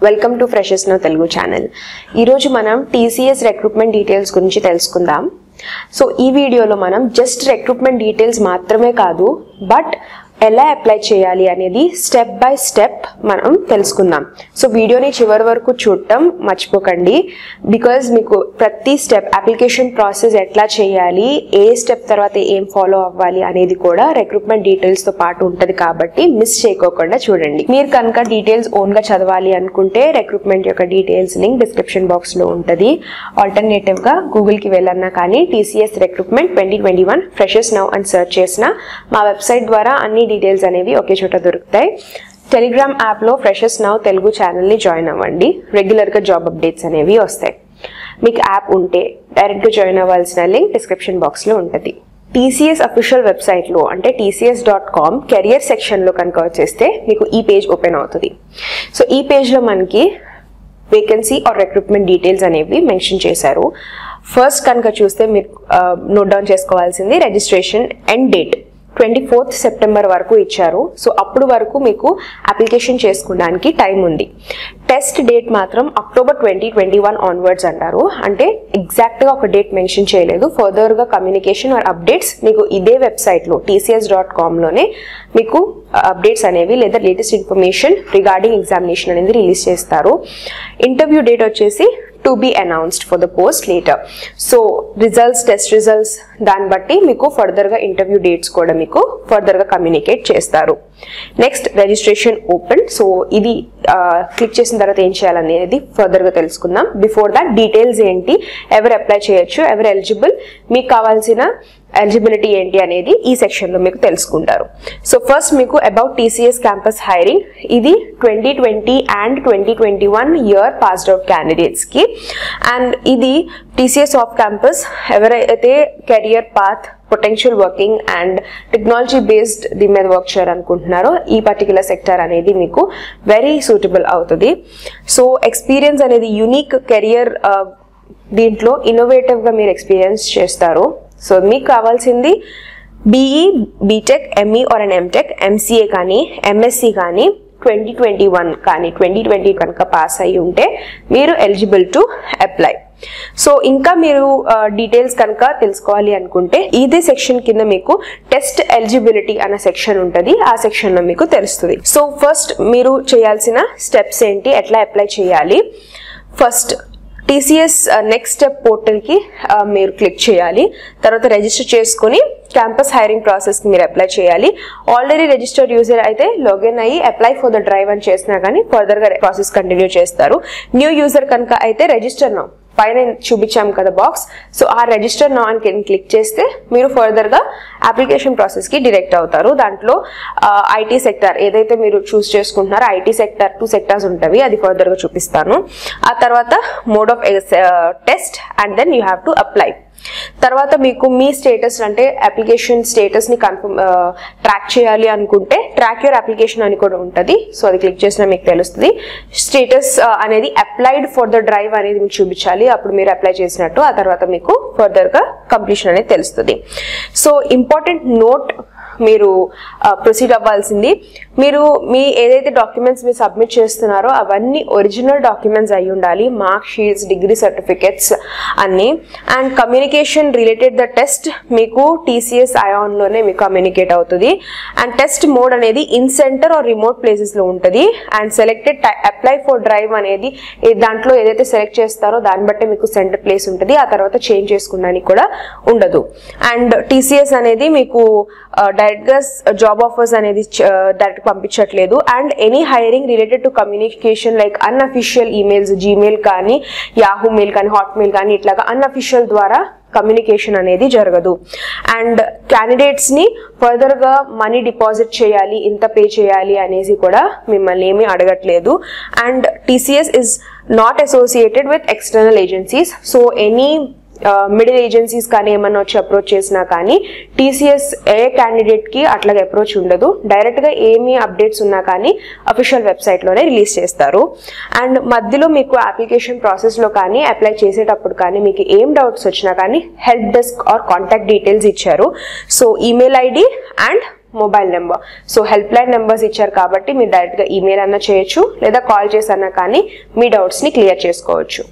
Welcome to Freshers Now Telugu channel. ఈరోజు మనం TCS recruitment details గురించి తెలుసుకుందాం. సో ఈ వీడియోలో మనం జస్ట్ రిక్రూట్మెంట్ డీటెయిల్స్ మాత్రమే కాదు, బట్ ఎలా అప్లై చేయాలి అనేది స్టెప్ బై స్టెప్ మనం తెలుసుకుందాం. సో వీడియోని చివరి వరకు చూడటం మర్చిపోకండి, బికాజ్ మీకు ప్రతి స్టెప్ అప్లికేషన్ ప్రాసెస్ ఎట్లా చేయాలి, ఏ స్టెప్ తర్వాత ఏం ఫాలో అవ్వాలి అనేది కూడా రిక్రూట్మెంట్ డీటెయిల్స్ తో పాటు ఉంటుంది. కాబట్టి మిస్ చేయకోకుండా చూడండి. మీరు కనుక డీటెయిల్స్ ఓన్ గా చదవాలి అనుకుంటే రిక్రూట్మెంట్ యొక్క డీటెయిల్స్ లింక్ డిస్క్రిప్షన్ బాక్స్ లో ఉంటుంది. ఆల్టర్నేటివ్ గా గూగుల్ కి వెళ్ళన్నా కానీ టీసీఎస్ రిక్రూట్మెంట్ 2021 ఫ్రెషర్స్ నౌ అని సెర్చ్ చేసిన మా వెబ్సైట్ ద్వారా అన్ని డీటెయిల్స్ అనేవి ఒకే చోట దొరుకుతాయి. టెలిగ్రామ్ యాప్ లో ఫ్రెషర్స్ నౌ తెలుగు ఛానల్ ని జాయిన్ అవ్వండి. రెగ్యులర్ గా జాబ్ అప్డేట్స్ అనేవి వస్తాయి. మీకు యాప్ ఉంటే డైరెక్ట్ గా జాయిన్ అవ్వాల్సిన లింక్ డిస్క్రిప్షన్ బాక్స్ లో ఉంటుంది. టీసీఎస్ అఫీషియల్ వెబ్సైట్ లో అంటే tcs.com కెరియర్ సెక్షన్ లో కనుక వచ్చేస్తే మీకు ఈ పేజ్ ఓపెన్ అవుతుంది. సో ఈ పేజ్ లో మనకి వేకెన్సీ ఆర్ రిక్రూట్మెంట్ డీటెయిల్స్ అనేవి మెన్షన్ చేశారు. ఫస్ట్ కనుక చూస్తే మీరు నోట్ డౌన్ చేసుకోవాల్సింది registration end date 24th September వరకు ఇచ్చారు. సో అప్పుడు వరకు మీకు అప్లికేషన్ చేసుకోవడానికి టైం ఉంది. టెస్ట్ డేట్ మాత్రం అక్టోబర్ 2021 ఆన్వర్డ్స్ అంటారు. అంటే ఎగ్జాక్ట్ గా ఒక డేట్ మెన్షన్ చేయలేదు. ఫర్దర్ గా కమ్యూనికేషన్ ఆర్ అప్డేట్స్ మీకు ఇదే వెబ్సైట్ లో tcs.com లోనే మీకు అప్డేట్స్ అనేవి లేదా లేటెస్ట్ ఇన్ఫర్మేషన్ రిగార్డింగ్ ఎగ్జామినేషన్ అనేది రిలీజ్ చేస్తారు. ఇంటర్వ్యూ డేట్ వచ్చేసి to be announced for the post later. So results, test results దాన్ని బట్టి మీకు ఫర్దర్ గా ఇంటర్వ్యూ డేట్స్ కూడా మీకు ఫర్దర్ గా కమ్యూనికేట్ చేస్తారు. Next registration open. సో ఇది క్లిక్ చేసిన తర్వాత ఏం చేయాలనేది ఫర్దర్ గా తెలుసుకుందాం. బిఫోర్ దాట్ డీటెయిల్స్ ఏంటి, ఎవరు అప్లై చేయొచ్చు, ఎవరు ఎలిజిబుల్, మీకు కావాల్సిన ఎలిజిబిలిటీ ఏంటి అనేది ఈ సెక్షన్ లో మీకు తెలుసుకుంటారు. సో ఫస్ట్ మీకు అబౌట్ టీసీఎస్ క్యాంపస్ హైరింగ్. ఇది 2020 and 2021 year passed out candidates కి. అండ్ ఇది టీసీఎస్ ఆఫ్ క్యాంపస్ ఎవరైతే career path, potential working and technology based దీని మీద వర్క్ చేయాలనుకుంటున్నారో ఈ పర్టికులర్ సెక్టర్ అనేది మీకు వెరీ సూటబుల్ అవుతుంది. సో ఎక్స్పీరియన్స్ అనేది యూనిక్ కెరియర్, దీంట్లో ఇన్నోవేటివ్ గా మీరు ఎక్స్పీరియన్స్ చేస్తారు. సో మీకు కావాల్సింది BE, BTech, ME or and MTech, MCA కానీ ఎంఎస్సి కానీ 2021 కానీ 2020 కనుక పాస్ అయ్యి ఉంటే మీరు ఎలిజిబుల్ టు అప్లై. సో ఇంకా మీరు డీటెయిల్స్ కనుక తెలుసుకోవాలి అనుకుంటే ఇదే సెక్షన్ కింద మీకు టెస్ట్ ఎలిజిబిలిటీ అనే సెక్షన్ ఉంటుంది. ఆ సెక్షన్ లో మీకు తెలుస్తుంది. సో ఫస్ట్ మీరు చేయాల్సిన స్టెప్స్ ఏంటి, ఎట్లా అప్లై చేయాలి. First TCS next step portal కి మీరు క్లిక్ చేయాలి. తర్వాత రిజిస్టర్ చేసుకుని క్యాంపస్ హైరింగ్ ప్రాసెస్ కి మీరు అప్లై చేయాలి. ఆల్రెడీ రిజిస్టర్డ్ యూజర్ అయితే లాగిన్ అయ్యి అప్లై ఫర్ ద డ్రైవ్ అని చేసినా కానీ ఫర్దర్ గా ప్రాసెస్ కంటిన్యూ చేస్తారు. న్యూ యూజర్ కనుక అయితే రిజిస్టర్ నౌ పైన చూపించాం కదా బాక్స్, సో ఆ రిజిస్టర్ నౌ అని క్లిక్ చేస్తే మీరు ఫర్దర్ గా అప్లికేషన్ ప్రాసెస్ కి డైరెక్ట్ అవుతారు. దాంట్లో ఐటీ సెక్టర్ ఏదైతే మీరు చూస్ చేసుకుంటున్నారో ఐటీ సెక్టర్ 2 సెక్టర్స్ ఉంటాయి, అది ఫర్దర్ గా చూపిస్తాను. ఆ తర్వాత mode of test and then you have to apply. తర్వాత మీకు మీ స్టేటస్ అంటే అప్లికేషన్ స్టేటస్ ని కన్ఫర్మ్ ట్రాక్ చేయాలి అనుకుంటే ట్రాక్ యువర్ అప్లికేషన్ అని కూడా ఉంటుంది. సో అది క్లిక్ చేసినా మీకు తెలుస్తుంది. స్టేటస్ అనేది అప్లైడ్ ఫర్ ద డ్రైవ్ అనేది మీకు చూపించాలి, అప్పుడు మీరు అప్లై చేసినట్టు. ఆ తర్వాత మీకు ఫర్దర్ గా కంప్లీషన్ అనేది తెలుస్తుంది. సో ఇంపార్టెంట్ నోట్, మీరు ప్రొసీడ్ అవ్వాల్సింది, మీరు మీ ఏదైతే డాక్యుమెంట్స్ మీరు సబ్మిట్ చేస్తున్నారో అవన్నీ ఒరిజినల్ డాక్యుమెంట్స్ అయి ఉండాలి. మార్క్ షీట్స్, డిగ్రీ సర్టిఫికెట్స్ అన్ని. And communication related the test మీకు టీసీఎస్ ఐఆన్ లోనే మీకు కమ్యూనికేట్ అవుతుంది. అండ్ టెస్ట్ మోడ్ అనేది in centre or remote places లో ఉంటుంది. And selected apply for drive అనేది దాంట్లో ఏదైతే సెలెక్ట్ చేస్తారో దాన్ని బట్టి మీకు సెంటర్ ప్లేస్ ఉంటుంది. ఆ తర్వాత చేంజ్ చేసుకోవడానికి కూడా ఉండదు. అండ్ టీసీఎస్ అనేది మీకు డైరెక్ట్ గా జాబ్ ఆఫర్స్ అనేది డైరెక్ట్ పంపించట్లేదు. And any hiring related to communication like unofficial emails, Gmail కానీ, యాహూ మెయిల్ కానీ, హాట్ మెయిల్ కానీ ఇట్లాగా అన్అఫీషియల్ ద్వారా కమ్యూనికేషన్ అనేది జరగదు. అండ్ క్యాండిడేట్స్ ని ఫర్దర్ గా మనీ డిపాజిట్ చేయాలి, ఇంత పే చేయాలి అనేసి కూడా మిమ్మల్ని ఏమీ అడగట్లేదు. And TCS is not associated with external agencies. So any middle agencies కానీ ఏమన్నా వచ్చి అప్రోచ్ చేసినా కానీ టీసీఎస్ ఏ క్యాండిడేట్ కి అట్లాగే అప్రోచ్ ఉండదు. డైరెక్ట్ గా ఏమి అప్డేట్స్ ఉన్నా కానీ అఫీషియల్ వెబ్సైట్ లోనే రిలీజ్ చేస్తారు. అండ్ మధ్యలో మీకు అప్లికేషన్ ప్రాసెస్ లో కానీ అప్లై చేసేటప్పుడు కానీ మీకు ఏం డౌట్స్ వచ్చినా కానీ help desk or contact details ఇచ్చారు. So email ID and mobile number. So help line numbers ఇచ్చారు కాబట్టి మీరు డైరెక్ట్గా ఈమెయిల్ అన్నా చేయొచ్చు లేదా కాల్ చేసన్నా కానీ మీ డౌట్స్ని క్లియర్ చేసుకోవచ్చు.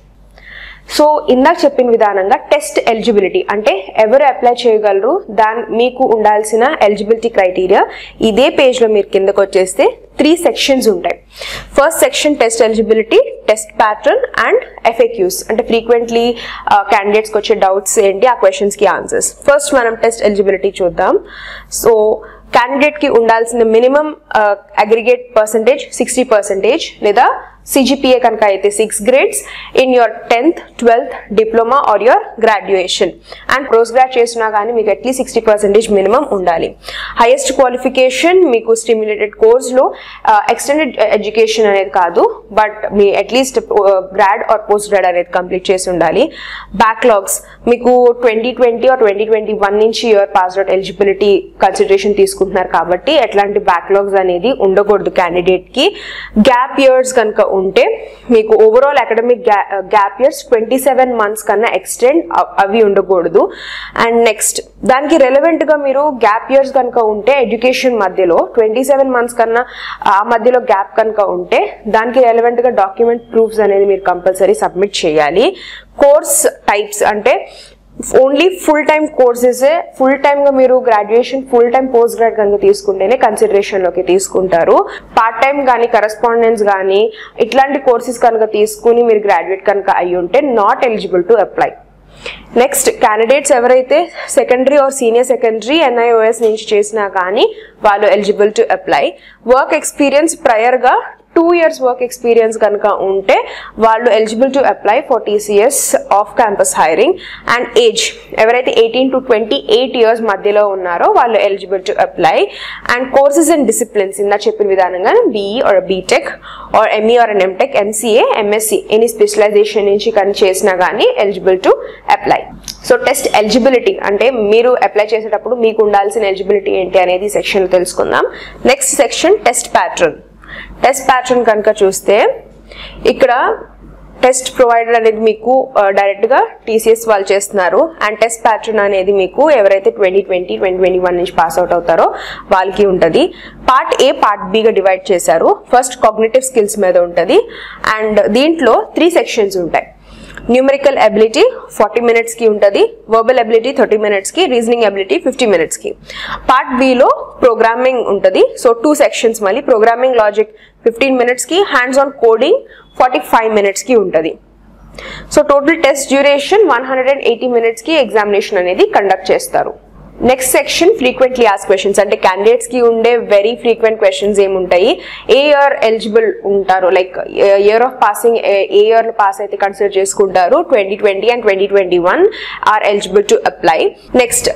సో ఇందాక చెప్పిన విధానంగా టెస్ట్ ఎలిజిబిలిటీ అంటే ఎవరు అప్లై చేయగలరు, మీకు ఉండాల్సిన ఎలిజిబిలిటీ క్రైటీరియా ఇదే పేజ్లో మీరు కిందకు వచ్చేస్తే 3 సెక్షన్స్ ఉంటాయి. First section test eligibility, test pattern and FAQs అంటే ఫ్రీక్వెంట్లీ క్యాండిడేట్స్కి వచ్చే డౌట్స్ ఏంటి, ఆ క్వశ్చన్స్కి ఆన్సర్స్. ఫస్ట్ మనం టెస్ట్ ఎలిజిబిలిటీ చూద్దాం. సో క్యాండిడేట్ కి ఉండాల్సిన మినిమం అగ్రిగేట్ పర్సంటేజ్ 60% లేదా CGPA కనుక అయితే 6 grades in your 10th 12th diploma or your graduation and post grad చేసినా కానీ మీకు అట్లీస్ట్ 60% మినిమం ఉండాలి. హైయెస్ట్ క్వాలిఫికేషన్ మీకు స్టిమ్యులేటెడ్ కోర్స్లో ఎక్స్టెండెడ్ ఎడ్యుకేషన్ అనేది కాదు, బట్ మీ at least grad or post grad అనేది కంప్లీట్ చేసి ఉండాలి. బ్యాక్లాగ్స్ మీకు 2020 ఆర్ 2021 నుంచి your pass out eligibility consideration తీసుకుంటున్నారు కాబట్టి ఎట్లాంటి బ్యాక్లాగ్స్ అనేది ఉండకూడదు క్యాండిడేట్ కి. గ్యాప్ ఇయర్స్ కనుక ఉంటే మీకు overall academic gap years 27 months కన్నా ఎక్స్టెండ్ అవి ఉండకూడదు. అండ్ నెక్స్ట్ దానికి రెలవెంట్ గా మీరు గ్యాప్ ఇయర్స్ కనుక ఉంటే ఎడ్యుకేషన్ మధ్యలో 27 months కన్నా ఆ మధ్యలో గ్యాప్ కనుక ఉంటే దానికి రెలవెంట్ గా డాక్యుమెంట్ ప్రూఫ్స్ అనేది మీరు కంపల్సరీ సబ్మిట్ చేయాలి. కోర్స్ టైప్స్ అంటే only full time courses, full time గా మీరు graduation full time post grad కనుక తీసుకుంటేనే కన్సిడరేషన్ లోకి తీసుకుంటారు. పార్ట్ టైం కానీ కరెస్పాండెన్స్ కానీ ఇట్లాంటి కోర్సెస్ కనుక తీసుకుని మీరు గ్రాడ్యుయేట్ కనుక అయ్యి ఉంటే not eligible to apply. Next candidates ఎవరైతే secondary or senior secondary NIOS నుంచి చేసినా కానీ వాళ్ళు eligible to apply. Work experience prior గా 2 years వర్క్ ఎక్స్పీరియన్స్ కనుక ఉంటే వాళ్ళు eligible to apply for TCS off campus hiring. And age ఎవరైతే 18 to 28 years మధ్యలో ఉన్నారో వాళ్ళు eligible to apply. And courses and disciplines ఇందా చెప్పిన విధానంగా BE or BTech or ME or MTech MCA MSc any specialisation నుంచి కానీ చేసినా కానీ eligible to apply. So test eligibility అంటే మీరు అప్లై చేసేటప్పుడు మీకు ఉండాల్సిన ఎలిజిబిలిటీ ఏంటి అనేది ఈ సెక్షన్లో తెలుసుకుందాం. Next section test pattern. Test pattern కనుక చూస్తే ఇక్కడ టెస్ట్ ప్రొవైడర్ అనేది మీకు డైరెక్ట్ గా TCS వాళ్ళు చేస్తున్నారు. అండ్ టెస్ట్ ప్యాటర్న్ అనేది మీకు ఎవరైతే 2020 2021 నుంచి పాస్ అవుట్ అవుతారో వాళ్ళకి ఉంటుంది. పార్ట్ A పార్ట్ B గా డివైడ్ చేశారు. ఫస్ట్ కాగ్నిటివ్ స్కిల్స్ మీద ఉంటుంది అండ్ దీంట్లో 3 sections ఉంటాయి. న్యూమరికల్ ఎబిలిటీ 40 minutes కి ఉంటుంది, వర్బల్ ఎబిలిటీ 30 minutes కి, రీజనింగ్ ఎబిలిటీ 50 minutes కి. పార్ట్ B లో ప్రోగ్రామింగ్ ఉంటుంది. సో 2 sections మళ్ళీ ప్రోగ్రామింగ్ లాజిక్ 15 minutes కి, హ్యాండ్స్ ఆన్ కోడింగ్ 45 minutes కి ఉంటుంది. So total test duration 180 minutes కి ఎగ్జామినేషన్ అనేది కండక్ట్ చేస్తారు. Next section frequently ask questions అంటే క్యాండిడేట్స్ కి ఉండే వెరీ ఫ్రీక్వెంట్ క్వశ్చన్స్ ఏముంటాయి, ఏ ఇయర్ ఎలిజిబుల్ ఉంటారు, లైక్ ఇయర్ ఆఫ్ పాసింగ్ ఏ ఇయర్ పాస్ అయితే కన్సిడర్ చేసుకుంటారు. 2020 and 2021 are eligible to apply. Next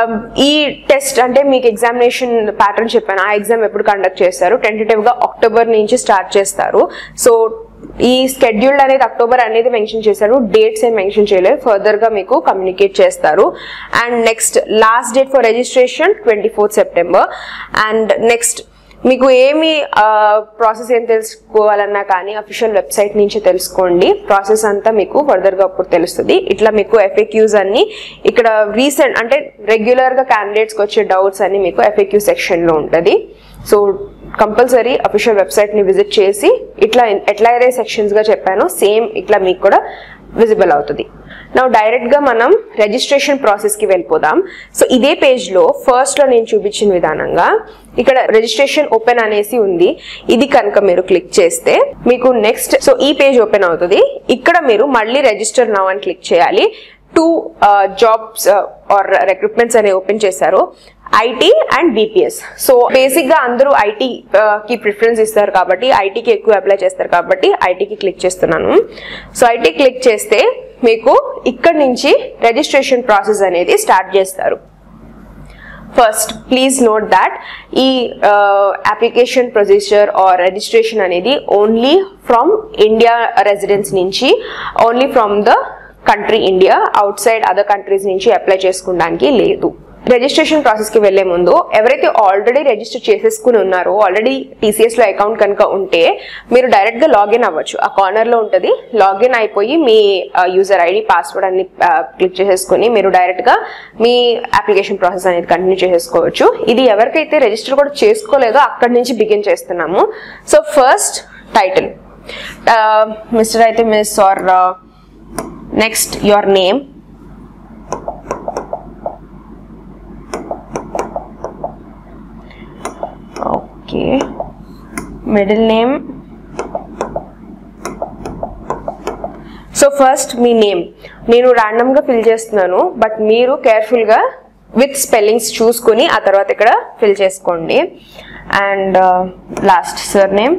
ఈ టెస్ట్ అంటే మీకు ఎగ్జామినేషన్ ప్యాటర్న్ చెప్పాను, ఆ ఎగ్జామ్ ఎప్పుడు కండక్ట్ చేస్తారు, టెంటేటివ్ గా అక్టోబర్ నుంచి స్టార్ట్ చేస్తారు. సో ఈ స్కెడ్యూల్డ్ అనేది అక్టోబర్ అనేది మెన్షన్ చేశారు, డేట్స్ ఏం మెన్షన్ చేయలేదు, ఫర్దర్ గా మీకు కమ్యూనికేట్ చేస్తారు. And next last date for registration 24th September. And next మీకు ఏమి ప్రాసెస్ ఏం తెలుసుకోవాలన్నా కానీ అఫీషియల్ వెబ్సైట్ నుంచి తెలుసుకోండి. ప్రాసెస్ అంతా మీకు ఫర్దర్ గా అప్పుడు తెలుస్తుంది. ఇట్లా మీకు FAQs అన్ని ఇక్కడ రీసెంట్ అంటే రెగ్యులర్ గా క్యాండిడేట్స్ కి వచ్చే డౌట్స్ అన్ని మీకు FAQ సెక్షన్ లో ఉంటుంది. సో కంపల్సరీ అఫీషియల్ వెబ్సైట్ ని విజిట్ చేసి ఇట్లా ఎట్లా అయితే సెక్షన్స్ గా చెప్పానో సేమ్ ఇట్లా మీకు కూడా విజిబుల్ అవుతుంది. నా డైరెక్ట్ గా మనం రిజిస్ట్రేషన్ ప్రాసెస్ కి వెళ్ళిపోదాం. సో ఇదే పేజ్ లో ఫస్ట్ లో నేను చూపించిన విధానంగా ఇక్కడ రిజిస్ట్రేషన్ ఓపెన్ అనేసి ఉంది. ఇది కనుక మీరు క్లిక్ చేస్తే మీకు నెక్స్ట్ సో ఈ పేజ్ ఓపెన్ అవుతుంది. ఇక్కడ మీరు మళ్ళీ రిజిస్టర్ నౌ అని క్లిక్ చేయాలి. 2 jobs ఆర్ రిక్రూట్మెంట్స్ అనేవి ఓపెన్ చేశారు, IT and BPS. So basic గా అందరూ IT కి ప్రిఫరెన్స్ ఇస్తారు కాబట్టి IT కి ఎక్కువ అప్లై చేస్తారు కాబట్టి IT కి క్లిక్ చేస్తున్నాను. సో IT క్లిక్ చేస్తే మీకు ఇక్కడ నుంచి రిజిస్ట్రేషన్ ప్రాసెస్ అనేది స్టార్ట్ చేస్తారు. ఫస్ట్ ప్లీజ్ నోట్ దాట్ ఈ అప్లికేషన్ ప్రొసీజర్ ఆర్ రిజిస్ట్రేషన్ అనేది ఓన్లీ ఫ్రమ్ ఇండియా రెసిడెన్స్ నుంచి, only from the country India, outside other countries నుంచి అప్లై చేసుకోవడానికి లేదు. రిజిస్ట్రేషన్ ప్రాసెస్కి వెళ్లే ముందు ఎవరైతే ఆల్రెడీ రిజిస్టర్ చేసేసుకుని ఉన్నారో, ఆల్రెడీ టీసీఎస్లో అకౌంట్ కనుక ఉంటే మీరు డైరెక్ట్గా లాగిన్ అవ్వచ్చు. ఆ కార్నర్లో ఉంటుంది, లాగిన్ అయిపోయి మీ యూజర్ ఐడి పాస్వర్డ్ అన్ని క్లిక్ చేసేసుకుని మీరు డైరెక్ట్గా మీ అప్లికేషన్ ప్రాసెస్ అనేది కంటిన్యూ చేసేసుకోవచ్చు. ఇది ఎవరికైతే రిజిస్టర్ కూడా చేసుకోలేదో అక్కడి నుంచి బిగిన్ చేస్తున్నాము. సో ఫస్ట్ టైటిల్, మిస్టర్ అయితే miss or next your name, okay, middle name. So first మీ నేమ్ నేను ర్యాండమ్గా ఫిల్ చేస్తున్నాను, బట్ మీరు కేర్ఫుల్గా విత్ స్పెల్లింగ్స్ చూసుకుని ఆ తర్వాత ఇక్కడ ఫిల్ చేసుకోండి. And last surname.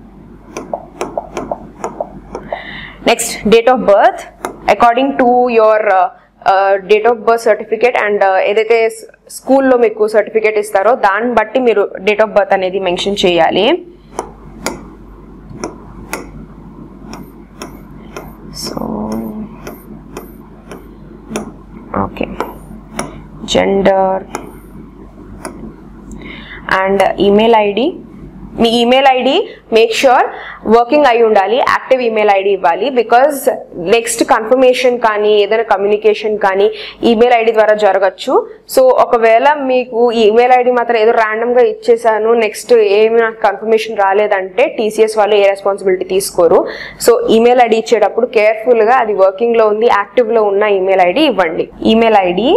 Next date of birth according to your date of birth certificate and ఏదైతే స్కూల్లో మీకు సర్టిఫికేట్ ఇస్తారో దాన్ని బట్టి మీరు డేట్ ఆఫ్ బర్త్ అనేది మెన్షన్ చేయాలి. So okay, gender and email ID. మీ email ID make sure working అయి ఉండాలి, యాక్టివ్ ఈమెయిల్ ఐడి ఇవ్వాలి. బికాజ్ నెక్స్ట్ కన్ఫర్మేషన్ కానీ ఏదైనా కమ్యూనికేషన్ కానీ ఈమెయిల్ ఐడి ద్వారా జరగచ్చు. సో ఒకవేళ మీకు ఈమెయిల్ ఐడి మాత్రం ఏదో ర్యాండమ్గా ఇచ్చేసాను, నెక్స్ట్ ఏమి నాకు కన్ఫర్మేషన్ రాలేదంటే టీసీఎస్ వాళ్ళు ఏ రెస్పాన్సిబిలిటీ తీసుకోరు. సో ఈమెయిల్ ఐడి ఇచ్చేటప్పుడు కేర్ఫుల్గా అది వర్కింగ్లో ఉంది, యాక్టివ్లో ఉన్న ఈమెయిల్ ఐడి ఇవ్వండి. Email ID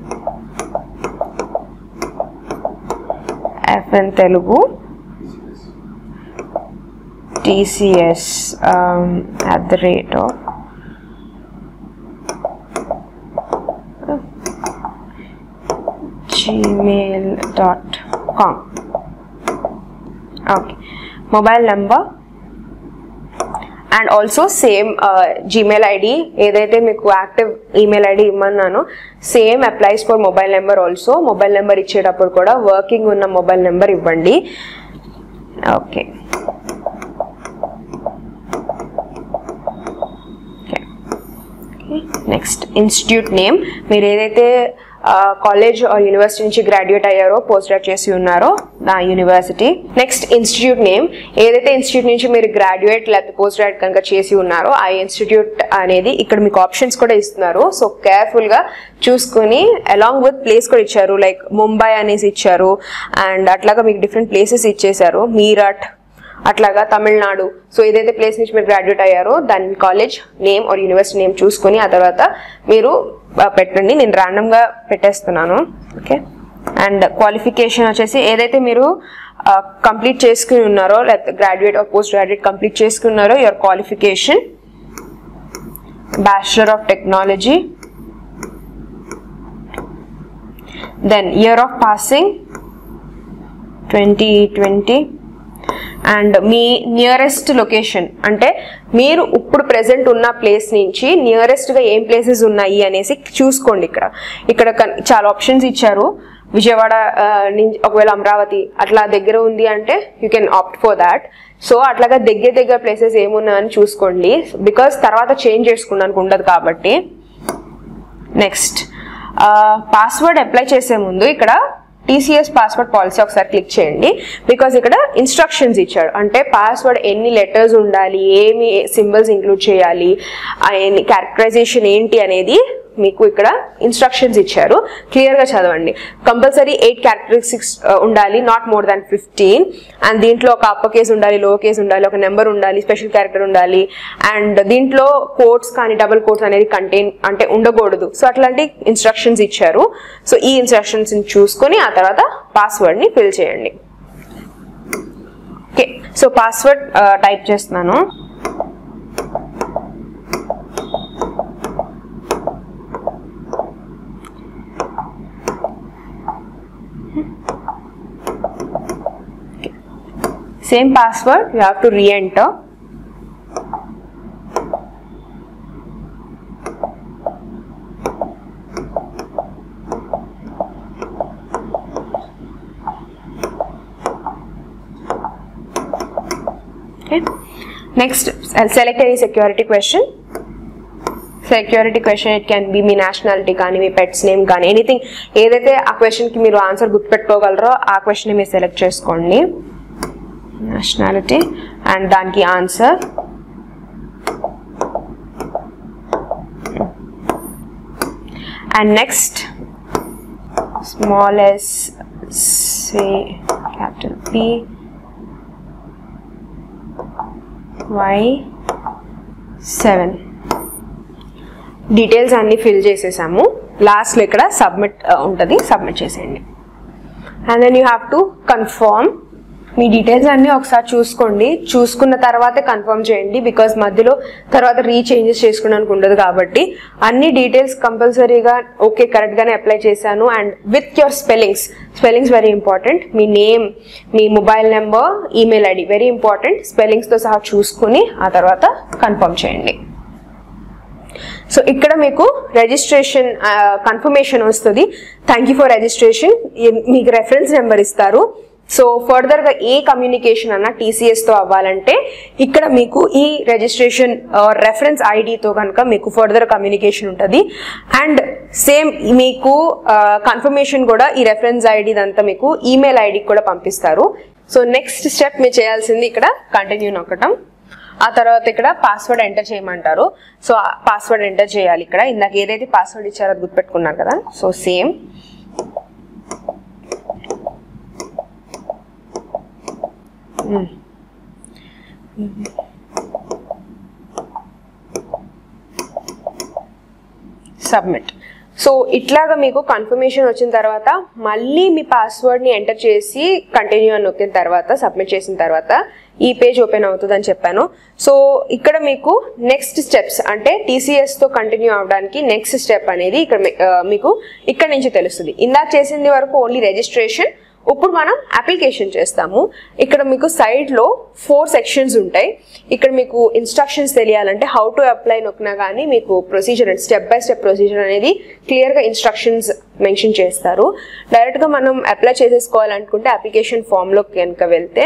FN Telugu TCS @ gmail.com. Okay, mobile number and also same Gmail ID ఏదైతే మీకు యాక్టివ్ ఈమెయిల్ ఐడి ఇమ్మన్నానో same applies for mobile number also. Mobile number ఇచ్చేటప్పుడు కూడా వర్కింగ్ ఉన్న మొబైల్ నెంబర్ ఇవ్వండి. Okay, next institute name. మీరు ఏదైతే college or university నుంచి గ్రాడ్యుయేట్ అయ్యారో, పోస్ట్ గ్రాడ్యుయేట్ చేసి ఉన్నారో ఆ యూనివర్సిటీ. నెక్స్ట్ ఇన్స్టిట్యూట్ నేమ్, ఏదైతే ఇన్స్టిట్యూట్ నుంచి మీరు గ్రాడ్యుయేట్ లేకపోతే పోస్ట్ గ్రాడ్యుయేట్ కనుక చేసి ఉన్నారో ఆ ఇన్స్టిట్యూట్ అనేది ఇక్కడ మీకు ఆప్షన్స్ కూడా ఇస్తున్నారు. సో కేర్ఫుల్గా చూసుకుని అలాంగ్ విత్ ప్లేస్ కూడా ఇచ్చారు, లైక్ ముంబై అనేసి ఇచ్చారు అండ్ అట్లాగా మీకు డిఫరెంట్ ప్లేసెస్ ఇచ్చేసారు, మీరట్ అట్లాగా తమిళనాడు. సో ఏదైతే ప్లేస్ నుంచి మీరు గ్రాడ్యుయేట్ అయ్యారో దాని college name or university name చూసుకొని ఆ తర్వాత మీరు పెట్టండి. నేను ర్యాండమ్గా పెట్టేస్తున్నాను. ఓకే, అండ్ క్వాలిఫికేషన్ వచ్చేసి ఏదైతే మీరు కంప్లీట్ చేసుకుని ఉన్నారో లేకపోతే graduate or post graduate complete చేసుకున్నారో your qualification bachelor of technology, then year of passing 2020 and మీ నియరెస్ట్ లొకేషన్ అంటే మీరు ఇప్పుడు ప్రెసెంట్ ఉన్న ప్లేస్ నుంచి నియరెస్ట్గా ఏం ప్లేసెస్ ఉన్నాయి అనేసి చూసుకోండి. ఇక్కడ చాలా ఆప్షన్స్ ఇచ్చారు. విజయవాడ నుంచి ఒకవేళ అమరావతి అట్లా దగ్గర ఉంది అంటే you can opt for that. So అట్లాగా దగ్గర ప్లేసెస్ ఏమున్నాయని చూసుకోండి, బికాస్ తర్వాత చేంజ్ చేసుకోవడానికి ఉండదు కాబట్టి. నెక్స్ట్ పాస్వర్డ్ అప్లై చేసే ముందు ఇక్కడ టీసీఎస్ పాస్వర్డ్ పాలసీ ఒకసారి క్లిక్ చేయండి. బికాజ్ ఇక్కడ ఇన్స్ట్రక్షన్స్ ఇచ్చాడు, అంటే పాస్వర్డ్ ఎన్ని లెటర్స్ ఉండాలి, ఏమి సింబల్స్ ఇంక్లూడ్ చేయాలి, క్యారెక్టరైజేషన్ ఏంటి అనేది మీకు ఇక్కడ ఇన్స్ట్రక్షన్స్ ఇచ్చారు. క్లియర్గా చదవండి. కంపల్సరీ 8 క్యారెక్టరిస్టిక్స్ ఉండాలి, నాట్ మోర్ దాన్ 15. అండ్ దీంట్లో ఒక అప్పర్ కేస్ ఉండాలి, లోవర్ కేస్ ఉండాలి, ఒక నెంబర్ ఉండాలి, స్పెషల్ క్యారెక్టర్ ఉండాలి. అండ్ దీంట్లో కోడ్స్ కానీ డబుల్ కోడ్స్ అనేది అంటే ఉండకూడదు. సో అట్లాంటి ఇన్స్ట్రక్షన్స్ ఇచ్చారు. సో ఈ ఇన్స్ట్రక్షన్స్ చూసుకొని ఆ తర్వాత పాస్వర్డ్ని ఫిల్ చేయండి. ఓకే, సో పాస్వర్డ్ టైప్ చేస్తున్నాను. Same password you have to re-enter. Okay. Next, I'll select any security question. Security question, it can be మీ నేషనాలిటీ కానీ మీ పెట్స్ నేమ్ కానీ ఎనీథింగ్ ఏదైతే ఆ క్వశ్చన్కి మీరు ఆన్సర్ గుర్తుపెట్టుకోగలరో ఆ క్వశ్చన్ మీరు సెలెక్ట్ చేసుకోండి. నేషనాలిటీ అండ్ దానికి answer. And next small s, say capital P, y 7 details అన్ని ఫిల్ చేసేసాము. లాస్ట్లో ఇక్కడ సబ్మిట్ ఉంటుంది, సబ్మిట్ చేసేయండి. And then you have to confirm. మీ డీటెయిల్స్ అన్నీ ఒకసారి చూసుకోండి, చూసుకున్న తర్వాతే కన్ఫర్మ్ చేయండి. బికాస్ మధ్యలో తర్వాత రీచేంజెస్ చేసుకోవడానికి ఉండదు కాబట్టి అన్ని డీటెయిల్స్ కంపల్సరీగా ఓకే కరెక్ట్గానే అప్లై చేశాను. And with your spellings very important. మీ నేమ్, మీ mobile number, email ID very important. స్పెల్లింగ్స్తో సహా చూసుకుని ఆ తర్వాత కన్ఫర్మ్ చేయండి. సో ఇక్కడ మీకు రిజిస్ట్రేషన్ కన్ఫర్మేషన్ వస్తుంది. Thank you for registration. మీకు రెఫరెన్స్ నెంబర్ ఇస్తారు. సో ఫర్దర్గా ఏ కమ్యూనికేషన్ అన్నా టీసీఎస్తో అవ్వాలంటే ఇక్కడ మీకు ఈ రిజిస్ట్రేషన్ రెఫరెన్స్ ఐడితో కనుక మీకు ఫర్దర్ కమ్యూనికేషన్ ఉంటుంది. అండ్ సేమ్ మీకు కన్ఫర్మేషన్ కూడా ఈ రెఫరెన్స్ ఐడి అంతా మీకు ఈమెయిల్ ఐడికి కూడా పంపిస్తారు. సో నెక్స్ట్ స్టెప్ మీరు చేయాల్సింది ఇక్కడ కంటిన్యూ నొక్కటం. ఆ తర్వాత ఇక్కడ పాస్వర్డ్ ఎంటర్ చేయమంటారు. సో పాస్వర్డ్ ఎంటర్ చేయాలి. ఇక్కడ ఇందాక ఏదైతే పాస్వర్డ్ ఇచ్చారో అది గుర్తుపెట్టుకున్నారు కదా. So same submit. సో ఇట్లాగా మీకు కన్ఫర్మేషన్ వచ్చిన తర్వాత మళ్ళీ మీ పాస్వర్డ్ని ఎంటర్ చేసి కంటిన్యూ అని నొక్కిన తర్వాత సబ్మిట్ చేసిన తర్వాత ఈ పేజ్ ఓపెన్ అవుతుంది అని చెప్పాను. సో ఇక్కడ మీకు నెక్స్ట్ స్టెప్స్ అంటే టీసీఎస్తో కంటిన్యూ అవడానికి నెక్స్ట్ స్టెప్ అనేది ఇక్కడ మీకు ఇక్కడ నుంచి తెలుస్తుంది. ఇందాక చేసింది వరకు ఓన్లీ రిజిస్ట్రేషన్. ఇప్పుడు మనం అప్లికేషన్ చేస్తాము. ఇక్కడ మీకు సైడ్లో 4 సెక్షన్స్ ఉంటాయి. ఇక్కడ మీకు ఇన్స్ట్రక్షన్స్ తెలియాలంటే హౌ టు అప్లై నొక్కినా కానీ మీకు procedure step by step procedure అనేది క్లియర్గా ఇన్స్ట్రక్షన్స్ మెన్షన్ చేస్తారు. డైరెక్ట్గా మనం అప్లై చేసేసుకోవాలనుకుంటే అప్లికేషన్ ఫామ్లోకి కనుక వెళ్తే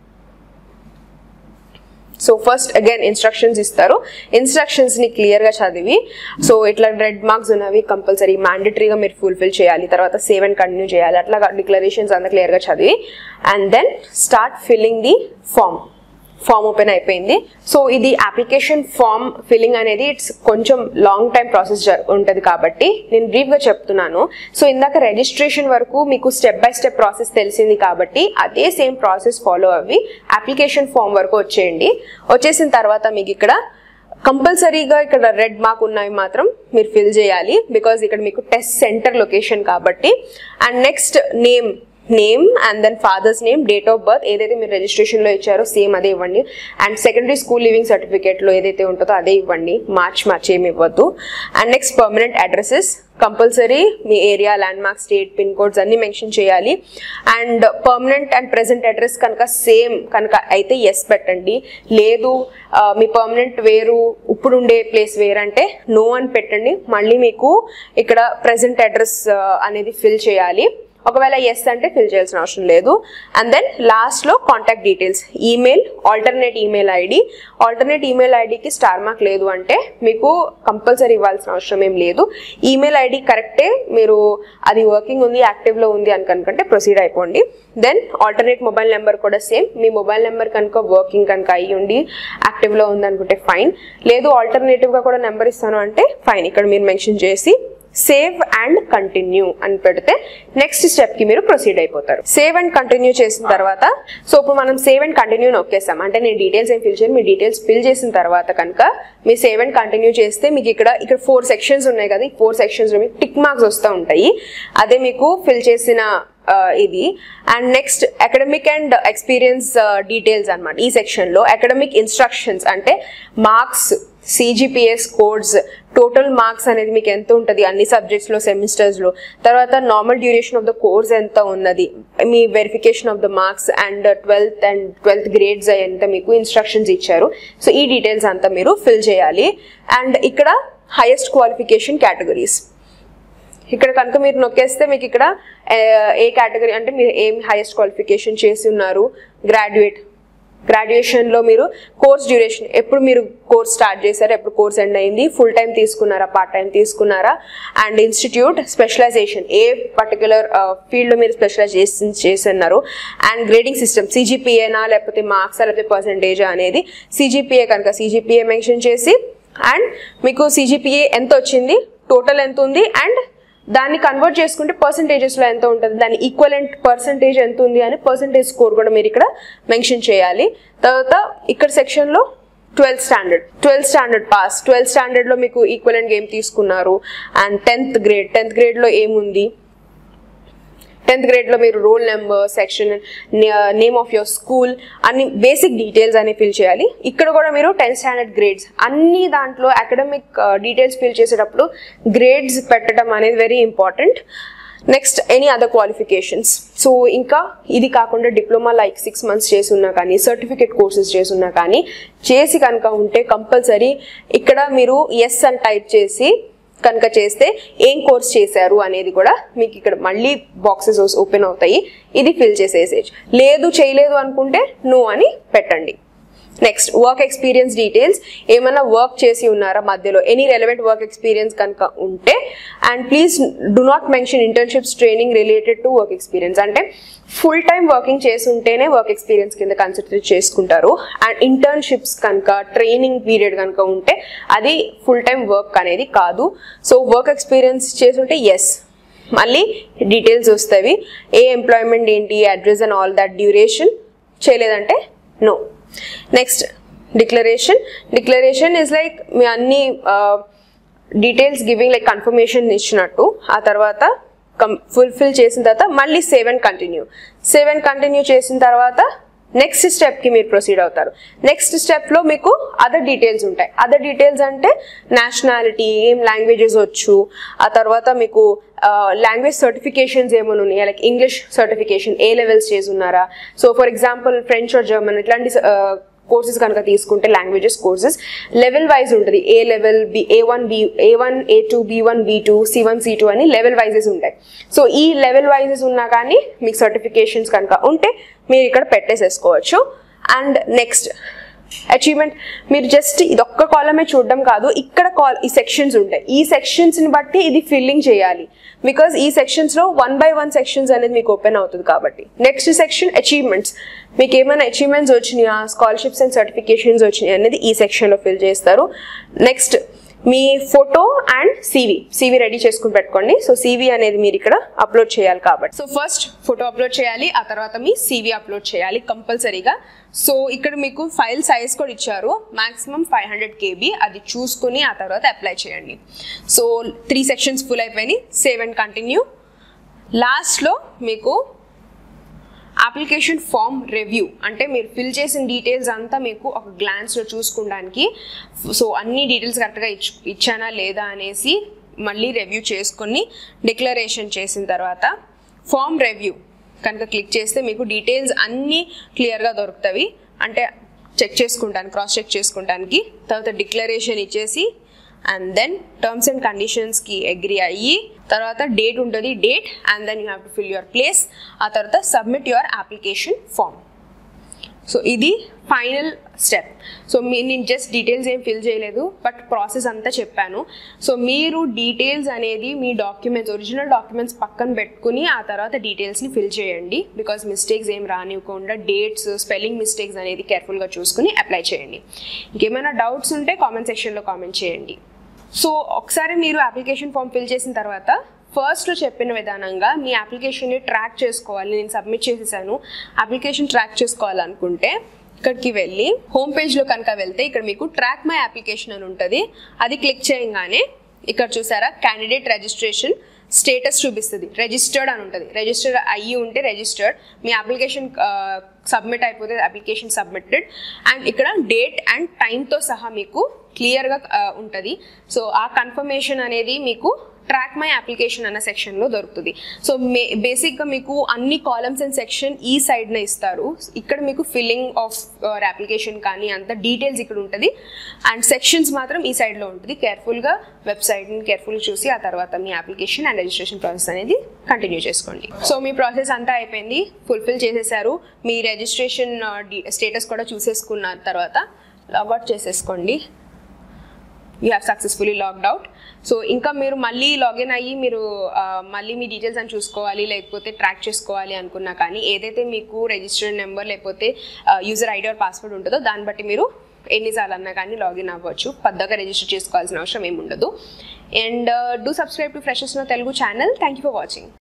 సో ఫస్ట్ అగైన్ ఇన్స్ట్రక్షన్స్ ఇస్తారు. ఇన్స్ట్రక్షన్స్ని క్లియర్గా చదివి సో ఇట్లా రెడ్ మార్క్స్ ఉన్నవి కంపల్సరీ మ్యాండటరీగా మీరు ఫుల్ఫిల్ చేయాలి. తర్వాత సేవ్ అండ్ కంటిన్యూ చేయాలి. అట్లా డిక్లరేషన్స్ అంతా క్లియర్గా చదివి and then start filling the form. Form open అయిపోయింది. సో ఇది అప్లికేషన్ ఫామ్ ఫిల్లింగ్ అనేది ఇట్స్ కొంచెం లాంగ్ టైం ప్రాసెస్ ఉంటుంది కాబట్టి నేను బ్రీఫ్గా చెప్తున్నాను. సో ఇందాక రిజిస్ట్రేషన్ వరకు మీకు స్టెప్ బై స్టెప్ ప్రాసెస్ తెలిసింది కాబట్టి అదే సేమ్ ప్రాసెస్ ఫాలో అవ్వి అప్లికేషన్ ఫామ్ వరకు వచ్చేయండి. వచ్చేసిన తర్వాత మీకు ఇక్కడ కంపల్సరీగా ఇక్కడ రెడ్ మార్క్ ఉన్నవి మాత్రం మీరు ఫిల్ చేయాలి. బికాజ్ ఇక్కడ మీకు టెస్ట్ సెంటర్ లొకేషన్ కాబట్టి. And next name and then father's name, date of birth ఏదైతే మీరు రిజిస్ట్రేషన్లో ఇచ్చారో సేమ్ అదే ఇవ్వండి. అండ్ సెకండరీ స్కూల్ లివింగ్ సర్టిఫికేట్లో ఏదైతే ఉంటుందో అదే ఇవ్వండి. మార్చ్ ఏమి ఇవ్వద్దు. And next permanent addresses compulsory మీ area, landmark, state, pin codes అన్ని మెన్షన్ చేయాలి. And permanent and present address కనుక సేమ్ కనుక అయితే ఎస్ పెట్టండి. లేదు మీ పర్మనెంట్ వేరు ఇప్పుడు ఉండే ప్లేస్ వేరంటే నో అని పెట్టండి. మళ్ళీ మీకు ఇక్కడ ప్రెసెంట్ అడ్రస్ అనేది ఫిల్ చేయాలి. ఒకవేళ ఎస్ అంటే ఫిల్ చేయాల్సిన అవసరం లేదు. అండ్ దెన్ లాస్ట్లో contact details, email, alternate email ఐడికి స్టార్ మార్క్ లేదు అంటే మీకు కంపల్సరీ ఇవ్వాల్సిన అవసరం ఏం లేదు. ఈమెయిల్ ఐడి కరెక్టే, మీరు అది వర్కింగ్ ఉంది, యాక్టివ్లో ఉంది అని కనుకంటే ప్రొసీడ్ అయిపోండి. దెన్ ఆల్టర్నేట్ మొబైల్ నెంబర్ కూడా సేమ్. మీ మొబైల్ నెంబర్ కనుక వర్కింగ్ కనుక అయ్యి ఉండి యాక్టివ్లో ఉంది అనుకుంటే ఫైన్. లేదు ఆల్టర్నేటివ్గా కూడా నెంబర్ ఇస్తాను అంటే ఫైన్. ఇక్కడ మీరు మెన్షన్ చేసి సేవ్ అండ్ కంటిన్యూ అని పెడితే నెక్స్ట్ స్టెప్కి మీరు ప్రొసీడ్ అయిపోతారు. సేవ్ అండ్ కంటిన్యూ చేసిన తర్వాత సో ఇప్పుడు మనం సేవ్ అండ్ కంటిన్యూ నొక్కేసాం అంటే నేను డీటెయిల్స్ ఏం ఫిల్ చేయను. మీ డీటెయిల్స్ ఫిల్ చేసిన తర్వాత కనుక మీ సేవ్ అండ్ కంటిన్యూ చేస్తే మీకు ఇక్కడ 4 సెక్షన్స్ ఉన్నాయి కదా. ఈ 4 సెక్షన్స్లో మీకు టిక్ మార్క్స్ వస్తూ ఉంటాయి. అదే మీకు ఫిల్ చేసిన ఇది. And next academic and experience details అనమాట. ఈ సెక్షన్లో అకాడమిక్ ఇన్స్ట్రక్షన్స్ అంటే marks, CGPS codes, total marks అనేది మీకు ఎంత ఉంటుంది అన్ని సబ్జెక్ట్స్లో, సెమిస్టర్స్లో, తర్వాత normal duration of the course ఎంత ఉన్నది, మీ verification of the marks and 12th grades ఎంత మీకు ఇన్స్ట్రక్షన్స్ ఇచ్చారు. సో ఈ డీటెయిల్స్ అంతా మీరు ఫిల్ చేయాలి. అండ్ ఇక్కడ హైయెస్ట్ క్వాలిఫికేషన్ కేటగిరీస్ ఇక్కడ కనుక మీరు నొక్కేస్తే మీకు ఇక్కడ ఏ కేటగిరీ అంటే మీరు ఏం హైయెస్ట్ క్వాలిఫికేషన్ చేసి ఉన్నారు, గ్రాడ్యుయేట్ గ్రాడ్యుయేషన్లో మీరు కోర్స్ డ్యూరేషన్, ఎప్పుడు మీరు కోర్స్ స్టార్ట్ చేశారు, ఎప్పుడు కోర్స్ ఎండ్ అయింది, ఫుల్ టైం తీసుకున్నారా, పార్ట్ టైం తీసుకున్నారా, అండ్ ఇన్స్టిట్యూట్ స్పెషలైజేషన్, ఏ పర్టికులర్ ఫీల్డ్లో మీరు స్పెషలైజేషన్ చేస్తున్నారు, అండ్ గ్రేడింగ్ సిస్టమ్ సిజిపిఏనా లేకపోతే మార్క్సా లేకపోతే పర్సంటేజా అనేది, సిజిపిఏ కనుక సిజిపిఏ మెన్షన్ చేసి, అండ్ మీకు సిజిపిఏ ఎంత వచ్చింది, టోటల్ ఎంత ఉంది, అండ్ దాన్ని కన్వర్ట్ చేసుకుంటే పర్సంటేజెస్లో ఎంత ఉంటుంది, దాని ఈక్వలెంట్ పర్సంటేజ్ ఎంత ఉంది అని పర్సంటేజ్ స్కోర్ కూడా మీరు ఇక్కడ మెన్షన్ చేయాలి. తర్వాత ఇక్కడ సెక్షన్లో 12th స్టాండర్డ్ పాస్, 12th స్టాండర్డ్లో మీకు ఈక్వలెంట్ గేమ్ తీసుకున్నారు, అండ్ 10th గ్రేడ్లో ఏముంది, 10th గ్రేడ్లో మీరు roll number, section, name of your school అన్ని బేసిక్ డీటెయిల్స్ అని ఫిల్ చేయాలి. ఇక్కడ కూడా మీరు 10th స్టాండర్డ్ గ్రేడ్స్ అన్ని దాంట్లో అకాడమిక్ డీటెయిల్స్ ఫిల్ చేసేటప్పుడు గ్రేడ్స్ పెట్టడం అనేది very important. Next any other qualifications. So ఇంకా ఇది కాకుండా డిప్లొమా లైక్ 6 months చేసి ఉన్నా కానీ, సర్టిఫికేట్ కోర్సెస్ చేసి ఉన్నా కానీ, చేసి కనుక ఉంటే కంపల్సరీ ఇక్కడ మీరు ఎస్ అని టైప్ చేసి కనుక చేస్తే ఏం కోర్స్ చేశారు అనేది కూడా మీకు ఇక్కడ మళ్ళీ బాక్సెస్ ఓపెన్ అవుతాయి, ఇది ఫిల్ చేసేసేజ్. లేదు చేయలేదు అనుకుంటే నో అని పెట్టండి. నెక్స్ట్ వర్క్ ఎక్స్పీరియన్స్ డీటెయిల్స్, ఏమైనా వర్క్ చేసి ఉన్నారా మధ్యలో, ఎనీ రెలవెంట్ వర్క్ ఎక్స్పీరియన్స్ కనుక ఉంటే, and please do not mention internships training related to work experience, అంటే ఫుల్ టైం వర్కింగ్ చేసి ఉంటేనే వర్క్ ఎక్స్పీరియన్స్ కింద కన్సిడర్ చేసుకుంటారు. అండ్ ఇంటర్న్షిప్స్ కనుక ట్రైనింగ్ పీరియడ్ కనుక ఉంటే అది ఫుల్ టైం వర్క్ అనేది కాదు. సో వర్క్ ఎక్స్పీరియన్స్ చేసి ఉంటే ఎస్, మళ్ళీ డీటెయిల్స్ వస్తాయి, ఏ ఎంప్లాయ్మెంట్ ఏంటి, address and all that, duration, చేయలేదంటే no. Next declaration is like మీ అన్ని డీటెయిల్స్ గివింగ్ లైక్ కన్ఫర్మేషన్ ఇచ్చినట్టు, ఆ తర్వాత ఫుల్ఫిల్ చేసిన తర్వాత మళ్ళీ సేవ్ అండ్ కంటిన్యూ చేసిన తర్వాత నెక్స్ట్ స్టెప్కి మీరు ప్రొసీడ్ అవుతారు. నెక్స్ట్ స్టెప్లో మీకు అదర్ డీటెయిల్స్ ఉంటాయి. అదర్ డీటెయిల్స్ అంటే నేషనాలిటీ, ఏం లాంగ్వేజెస్ వచ్చు, ఆ తర్వాత మీకు లాంగ్వేజ్ సర్టిఫికేషన్స్ ఏమైనా ఉన్నాయి, లైక్ ఇంగ్లీష్ సర్టిఫికేషన్ ఏ లెవెల్స్ చేసి ఉన్నారా. So for example French or German ఇట్లాంటి కోర్సెస్ కనుక తీసుకుంటే లాంగ్వేజెస్ కోర్సెస్ లెవెల్ వైజ్ ఉంటుంది. ఏ level, A1 A2 B1 B2 C1 C2 అని లెవెల్ వైజెస్ ఉంటాయి. సో ఈ లెవెల్ వైజెస్ ఉన్నా కానీ మీకు సర్టిఫికేషన్స్ కనుక ఉంటే మీరు ఇక్కడ పెట్టేసేసుకోవచ్చు. అండ్ నెక్స్ట్ అచీవ్మెంట్, మీరు జస్ట్ ఇదొక్క కాలమే చూడడం కాదు, ఇక్కడ ఈ సెక్షన్స్ ఉంటాయి, ఈ సెక్షన్స్ని బట్టి ఇది ఫిల్లింగ్ చేయాలి. బికాస్ ఈ సెక్షన్స్లో 1 by 1 సెక్షన్స్ అనేది మీకు ఓపెన్ అవుతుంది కాబట్టి. నెక్స్ట్ సెక్షన్ అచీవ్మెంట్స్, మీకు ఏమైనా అచీవ్మెంట్స్ వచ్చినాయా, స్కాలర్షిప్స్ అండ్ సర్టిఫికేషన్స్ వచ్చినాయి అనేది ఈ సెక్షన్లో ఫిల్ చేస్తారు. నెక్స్ట్ మీ ఫోటో అండ్ సివి రెడీ చేసుకుని పెట్టుకోండి. సో సివి అనేది మీరు ఇక్కడ అప్లోడ్ చేయాలి కాబట్టి, సో ఫస్ట్ ఫోటో అప్లోడ్ చేయాలి, ఆ తర్వాత మీ సివి అప్లోడ్ చేయాలి కంపల్సరీగా. సో ఇక్కడ మీకు ఫైల్ సైజ్ కూడా ఇచ్చారు, మాక్సిమం 500 KB, అది చూసుకుని ఆ తర్వాత అప్లై చేయండి. సో 3 sections ఫుల్ అయిపోయినాయి, సేవ్ అండ్ కంటిన్యూ. లాస్ట్లో మీకు అప్లికేషన్ ఫామ్ రివ్యూ, అంటే మీరు ఫిల్ చేసిన డీటెయిల్స్ అంతా మీకు ఒక గ్లాన్స్లో చూసుకోవడానికి, సో అన్ని డీటెయిల్స్ కరెక్ట్గా ఇచ్చానా లేదా అనేసి మళ్ళీ రివ్యూ చేసుకొని డిక్లరేషన్ చేసిన తర్వాత ఫామ్ రివ్యూ కనుక క్లిక్ చేస్తే మీకు డీటెయిల్స్ అన్నీ క్లియర్గా దొరుకుతాయి, అంటే చెక్ చేసుకుంటాను, క్రాస్ చెక్ చేసుకుంటానికి. తర్వాత డిక్లరేషన్ ఇచ్చేసి అండ్ దెన్ టర్మ్స్ అండ్ కండిషన్స్కి అగ్రీ అయ్యి, తర్వాత డేట్ ఉంటుంది, date, and then you have to fill your place, ఆ తర్వాత submit your application form. So ఇది ఫైనల్ స్టెప్. సో నేను జస్ట్ డీటెయిల్స్ ఏం ఫిల్ చేయలేదు, బట్ ప్రాసెస్ అంతా చెప్పాను. సో మీరు డీటెయిల్స్ అనేది మీ డాక్యుమెంట్స్, ఒరిజినల్ డాక్యుమెంట్స్ పక్కన పెట్టుకుని ఆ తర్వాత డీటెయిల్స్ని ఫిల్ చేయండి. బికాస్ మిస్టేక్స్ ఏం రానివ్వకుండా డేట్స్, స్పెల్లింగ్ మిస్టేక్స్ అనేది కేర్ఫుల్గా చూసుకుని అప్లై చేయండి. ఇంకేమైనా డౌట్స్ ఉంటే కామెంట్ సెక్షన్లో కామెంట్ చేయండి. సో ఒకసారి మీరు అప్లికేషన్ ఫామ్ ఫిల్ చేసిన తర్వాత ఫస్ట్లో చెప్పిన విధానంగా మీ అప్లికేషన్ని ట్రాక్ చేసుకోవాలి. నేను సబ్మిట్ చేసేసాను, అప్లికేషన్ ట్రాక్ చేసుకోవాలనుకుంటే ఇక్కడికి వెళ్ళి హోమ్ పేజ్లో కనుక వెళ్తే ఇక్కడ మీకు ట్రాక్ మై అప్లికేషన్ అని ఉంటుంది. అది క్లిక్ చేయగానే ఇక్కడ చూసారా క్యాండిడేట్ రిజిస్ట్రేషన్ స్టేటస్ చూపిస్తుంది, రిజిస్టర్డ్ అని ఉంటుంది. రిజిస్టర్ అయ్యి ఉంటే రిజిస్టర్డ్, మీ అప్లికేషన్ సబ్మిట్ అయిపోతే అప్లికేషన్ సబ్మిటెడ్, అండ్ ఇక్కడ డేట్ అండ్ టైంతో సహా మీకు క్లియర్గా ఉంటుంది. సో ఆ కన్ఫర్మేషన్ అనేది మీకు ట్రాక్ మై అప్లికేషన్ అన్న సెక్షన్లో దొరుకుతుంది. సో బేసిక్గా మీకు అన్ని కాలమ్స్ అండ్ సెక్షన్ ఈ సైడ్నే ఇస్తారు. ఇక్కడ మీకు ఫిల్లింగ్ ఆఫ్ అప్లికేషన్ కానీ అంత డీటెయిల్స్ ఇక్కడ ఉంటుంది, అండ్ సెక్షన్స్ మాత్రం ఈ సైడ్లో ఉంటుంది. కేర్ఫుల్గా వెబ్సైట్ని కేర్ఫుల్గా చూసి ఆ తర్వాత మీ అప్లికేషన్ అండ్ రిజిస్ట్రేషన్ ప్రాసెస్ అనేది కంటిన్యూ చేసుకోండి. సో మీ ప్రాసెస్ అంతా అయిపోయింది, ఫుల్ఫిల్ చేసేసారు. మీ రిజిస్ట్రేషన్ స్టేటస్ కూడా చూసేసుకున్న తర్వాత లాగౌట్ చేసేసుకోండి. You have successfully logged out. So ఇంకా మీరు మళ్ళీ లాగిన్ అయ్యి మీరు మళ్ళీ మీ డీటెయిల్స్ అని చూసుకోవాలి, లేకపోతే ట్రాక్ చేసుకోవాలి అనుకున్నా కానీ ఏదైతే మీకు రిజిస్టర్డ్ నెంబర్ లేకపోతే యూజర్ ఐడి ఆర్ పాస్వర్డ్ ఉంటుందో దాన్ని బట్టి మీరు ఎన్నిసార్లు అన్నా కానీ లాగిన్ అవ్వచ్చు. పెద్దగా రిజిస్టర్ చేసుకోవాల్సిన అవసరం ఏమి ఉండదు. And do subscribe to freshers no Telugu channel. Thank you for watching.